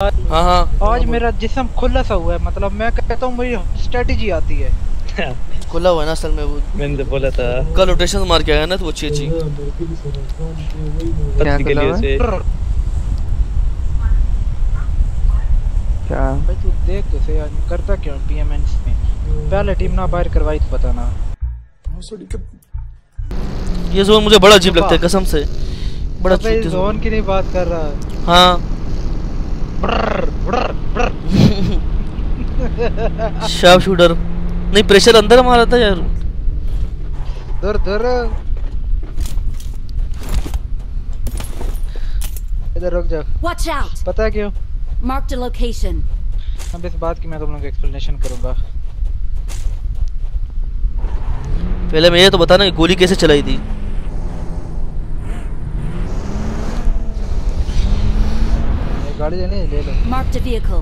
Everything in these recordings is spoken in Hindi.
हाँ हाँ आज मेरा जिस्म खुला सा हुआ है, मतलब मैं कहता हूँ मुझे स्ट्रेटजी आती है। खुला हुआ है ना असल में वो। मैंने तो बोला था कल रोटेशन मार के आया ना तो वो अच्छी पतली के लिए से क्या भाई तू देख कैसे करता क्यों पीएमएनस में पहले टीम ना बाहर करवाई तो पता ना। ये जोन मुझे बड़ा अजीब लगता है कसम से, बड़ा भाई जोन की नहीं बात कर रहा। हाँ शार्प शूटर नहीं, प्रेशर अंदर मारा था यार। दर दर इधर रुक जा। Watch out! पता है क्यों? Marked a location. अब इस बात की मैं तुम लोगों को एक्सप्लेनेशन करूंगा। पहले मैं ये तो बता ना गोली कैसे चलाई थी। गाड़ी लेनी है ले लो। Marked a vehicle.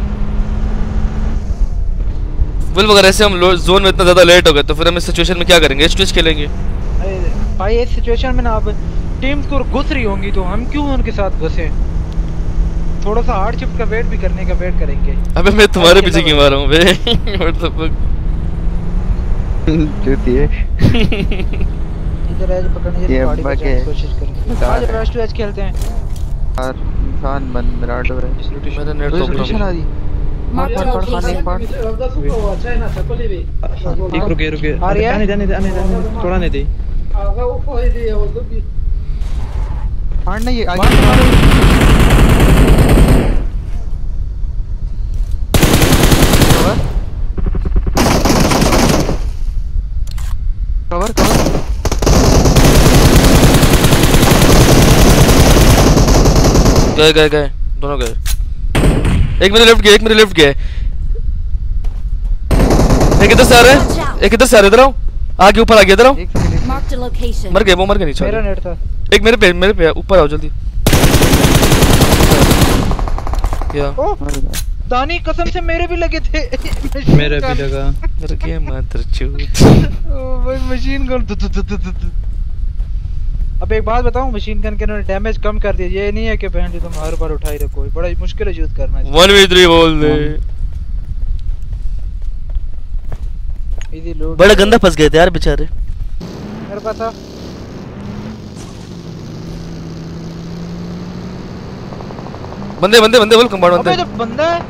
विल अगर ऐसे हम जोन में इतना ज्यादा लेट हो गए तो फिर हम इस सिचुएशन में क्या करेंगे? H2H खेलेंगे। भाई इस सिचुएशन में ना अब टीम्स को घुस रही होंगी तो हम क्यों उनके साथ घुसे? थोड़ा सा हार्ड शिफ्ट का वेट भी करने का वेट करेंगे। अबे मैं तुम्हारे पीछे क्यों मार रहा हूँ बे? What the fuck? चूती है। इधर एज पकड़ने की कोशिश करेंगे। आज रेस्ट टू एज खेलते हैं। और इंसान बन राडो है। मेरा नेट तो रोटेशन आ रही। Marked a location. एक रुके आने थोड़ा नहीं दे फाड़ना ये आगे कवर गए दोनों गए। एक मेरे लेफ्ट गया, एक मेरे लेफ्ट गया। एक इधर से आ रहा है, एक इधर से आ रहा है। इधर आओ, आगे ऊपर आ गया। इधर आओ। Marked a location. मर गए वो, मर गए नीचे। मेरा नेट था। एक मेरे पे ऊपर आओ जल्दी। क्या दानी कसम से मेरे भी लगे थे। मेरा भी लगा। मर गया मादरचोद। भाई मशीन गन। अब एक बात बताऊं, मशीन गन के उन्होंने डैमेज कम कर दिया। ये नहीं है कि बहन जी तुम हर बार उठाई रखो, बड़ा मुश्किल है यूज करना। 1v3 बोल दे। इजी लूट। बड़ा गंदा फंस गए थे यार बेचारे। मेरे पास था। बंदे बोल कंपाउंड अबे तो बंदा है।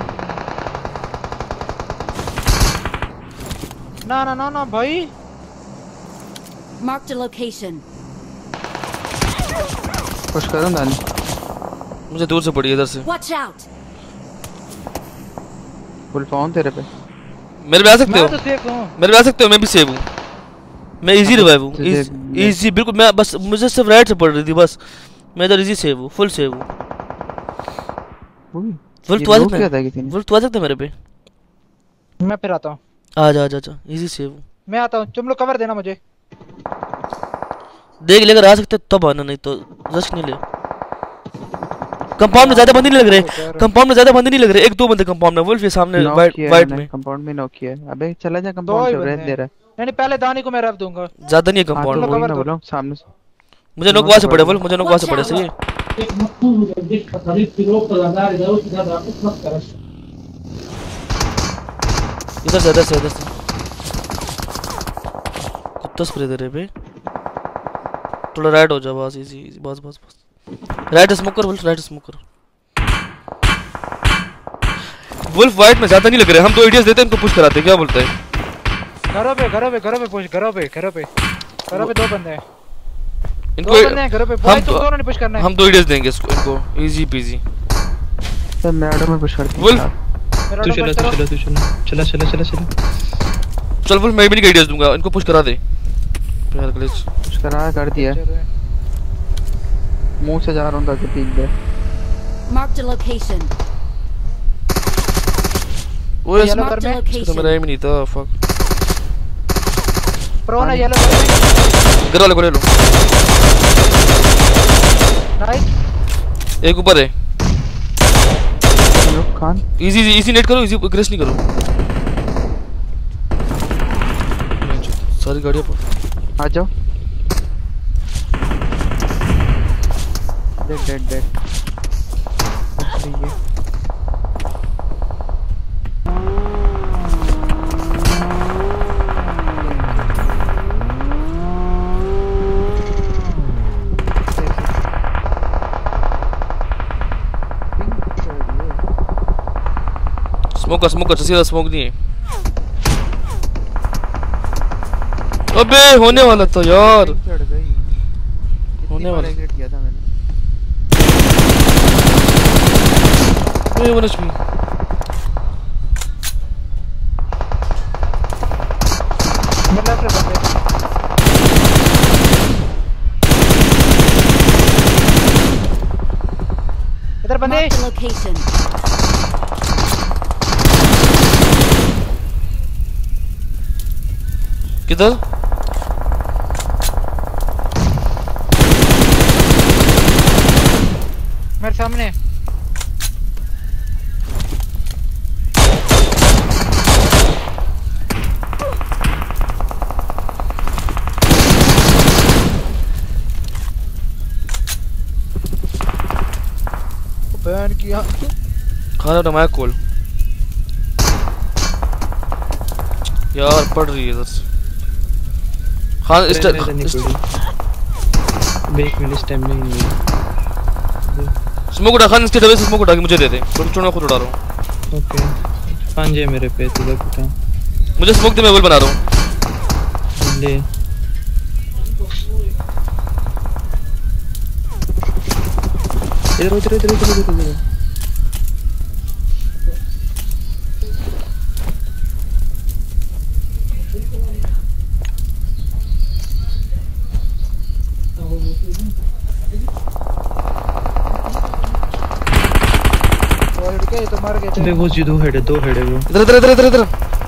ना भाई। Marked a location. पुश करो दानी। मुझे दूर से पड़ी इधर से। Watch out! फुल फोन तेरे पे। मेरे पे आ सकते हो? मैं तो सेफ हूं। मेरे पे आ सकते हो? मैं भी सेव हूं। मैं इजी रिवाइव हूं। इजी बिल्कुल। मैं बस मुझे सिर्फ राइट से पड़ रही थी बस। मैं इधर इजी सेव हूं, फुल सेव हूं। वुल्फ तू आ सकता है मेरे पे? मैं फिर आता हूं। आ जा इजी सेव हूं। मैं आता हूं, तुम लोग कवर देना मुझे। देख लेकर आ सकते तब आना, नहीं तो रश नहीं ले। कंपाउंड में ज्यादा बंदे नहीं लग रहे। एक दो बंदे कंपाउंड में। वुल्फ ये सामने वाइट में कंपाउंड में नॉक किया है। अबे चला जा कंपाउंड से, रेड दे रहा है। नहीं पहले दानी को मैं रफ दूंगा। ज्यादा नहीं है कंपाउंड में। मैं बोल सामने से मुझे नॉक वहां से पड़े। वुल्फ मुझे नॉक वहां से पड़े। सही है। इधर से कुत्ता स्प्रे दे रहे बे। थोड़ा राइट हो जा बस। इजी बस राइट स्मोक कर। वुल्फ राइट स्मोक कर। वुल्फ वाइट में ज्यादा नहीं लग रहे। हम दो आइडियाज देते हैं, इनको पुश कराते हैं। क्या बोलते हैं? घरों पे पुश। घरों पे दो बंदे हैं। इनको दो बंदे हैं घरों पे। भाई तुम दोनों ने पुश करना है। हम दो आइडियाज देंगे इनको इजी पीजी। सर मैं आडो में पुश करता हूं। वुल्फ तू चला चल वुल्फ मैं भी नहीं आइडियाज दूंगा। इनको पुश करा दे यार। ग्लिच पुश कर दिया। मुंह से जा रहा हूं ताकि पीक दे। Marked a location. वो येलो कर में तो मेरा एम नहीं था। फक प्रो ना येलो कर वाले को ले लो। नाइस। एक ऊपर है। खान इजी नेट करो। इजी ग्रेस नहीं करो। सारी गाड़ियों पर आ जाओ। डेड स्मोक कर सीधा स्मोक नहीं है। अबे होने वाला था यार, चढ़ गई होने वाला एग्जिट किया था मैंने। ओए वन एचपी मतलब फिर बंदे इधर बंदे Marked a location. किधर? मेरे सामने। बैन किया खाना टमाया कोल यार पड़ रही है इधर से। खान इस बेक मिनट स्टैमिना नहीं है। स्मोक उठा, खान इसके डबे से स्मोक उठा के मुझे दे दे, छोड़ मैं खुद उड़ा रहा हूँ। ओके पांजे मेरे पे तो बेटा मुझे स्मोक दे, मैं वोल बना रहा हूँ। ले इधर इधर इधर इधर इधर तो मर गए थे। अबे वो जी दो हेड है वो इधर इधर इधर इधर इधर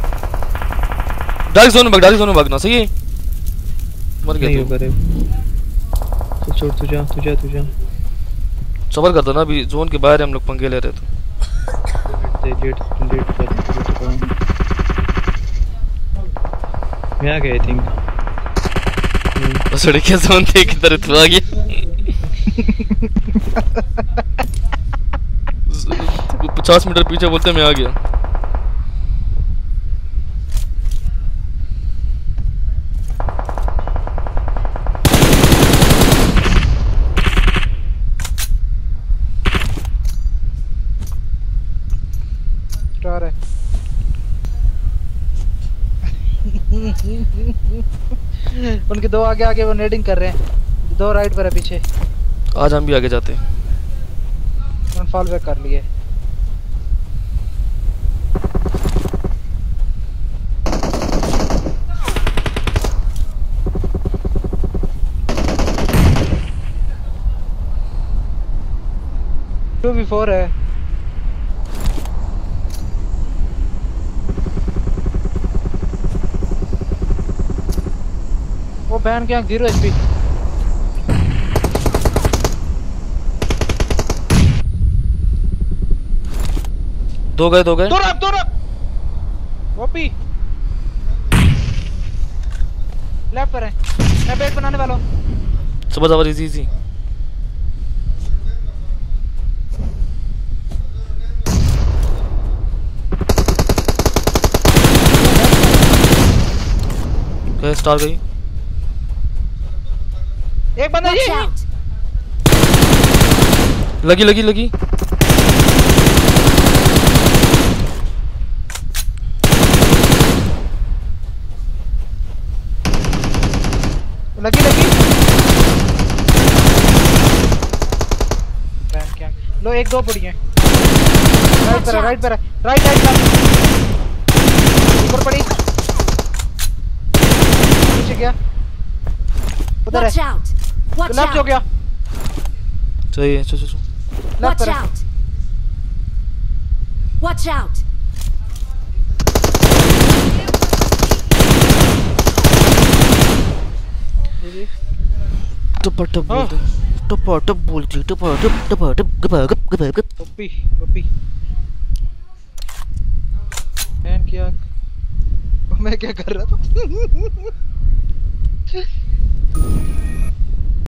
डार्क जोन में भागना सही है। मर नहीं गए होगा रे तो छोड़ तू जा सबर कर दो ना, अभी जोन के बाहर हम लोग पंगे ले रहे थे। लेट कर मैं आ गया आई थिंक बस लड़कियां जोन देख किधर तू आ गया। 50 मीटर पीछे बोलते मैं आ गया। स्टार है। उनके दो आगे वो नेडिंग कर रहे हैं, दो राइट पर है पीछे। आज हम भी आगे जाते हैं। उन्होंने फॉल बैक कर लिए। टू भी 4 है। वो बैन के यहाँ 0 HP। दो गए दो रख ओपी लेफ्ट पर है। मैं बेट बनाने वाला हूँ। सबर इजी स्टार गई। एक बंदा Watch ये out. लगी लगी बैन क्या लो, एक दो पड़ी हैं। राइट पर राइट ऊपर पड़ी, पीछे गया, उधर Watch है, out. Watch लेफ्ट हो out. गया, सही है। चल लेफ्ट Watch पर है। out. Watch out. टप बोलती ओपी बैन किया। मैं क्या कर रहा था?